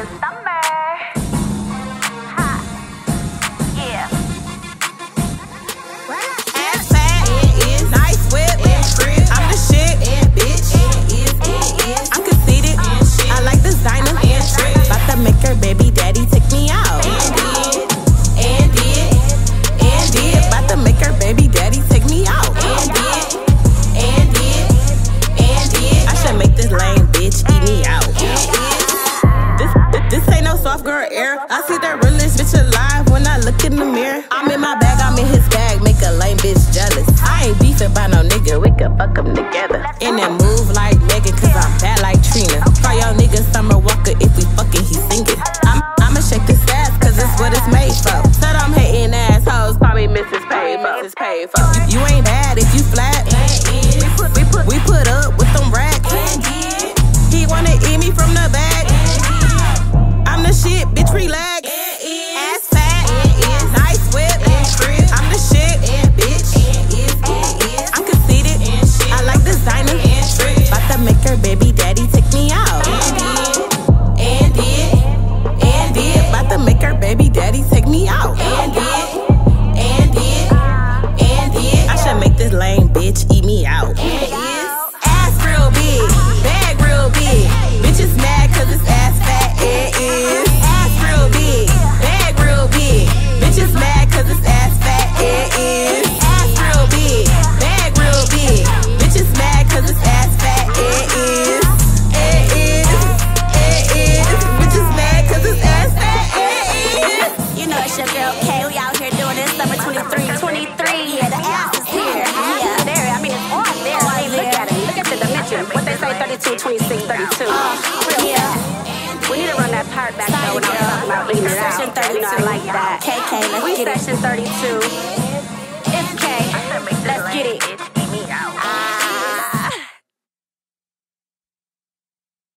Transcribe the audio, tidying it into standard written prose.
motherfucking summer. Ha. Yeah. Ass fat, nice whip, I'm the shit, bitch. I'm conceited, I like designer. About to make her baby daddy take me out. And did. About to make her baby daddy take me out. And did. I should make this lame bitch eat me out. This ain't no soft girl air. I see the realest bitch alive when I look in the mirror. I'm in my bag, I'm in his bag, make a lame bitch jealous. I ain't beefing by no nigga, we can fuck them together. In that move like Megan, cause I'm bad like Trina. Call y'all niggas Summer Walker, if we fucking, he singing. I'ma shake this ass, cause it's what it's made for. Said I'm hating assholes, call me Mrs. Payfor. You ain't bad if you flat. We put up with them racks. He wanna eat me from the back. I'm the shit, bitch, relax. Ass fat, nice whip, I'm the shit, bitch. I'm conceited, I like designer. About to make her baby daddy take me out. And did. About to make her baby daddy take me out. And did. I should make this lame bitch eat me out. Ass real big, bag real big. Bitches mad cause it's ass fat, it is. Ass real big, bag real big. Bitches mad cause it's ass fat, it is. Ass real big, bag real big. Bitches mad cause it's ass fat, it is. Bitches mad cause it's ass fat, it is. You know it's your girl K, we out here doing this summer 23. 23, yeah, the ass is here. Yeah. There, I mean, it's on there. Hey, look at it. Look at the dimension. What they say, 32, 26, 32. Yeah. We need to run that part back though when I was talking about leaving it out. Session 32. You know, I like that. KK, let's We get it. session 32. It's K. Let's get it.